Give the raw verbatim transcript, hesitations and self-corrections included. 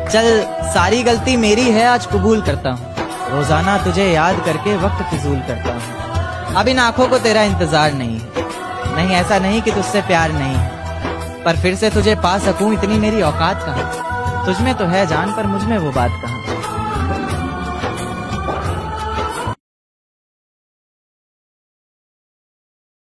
चल सारी गलती मेरी है, आज कबूल करता हूँ। रोजाना तुझे याद करके वक्त फिजूल करता हूँ। अब इन आंखों को तेरा इंतजार नहीं है, नहीं ऐसा नहीं कि तुझसे प्यार नहीं है, पर फिर से तुझे पा सकूं इतनी मेरी औकात कहाँ। तुझमें तो है जान पर मुझमें वो बात कहाँ।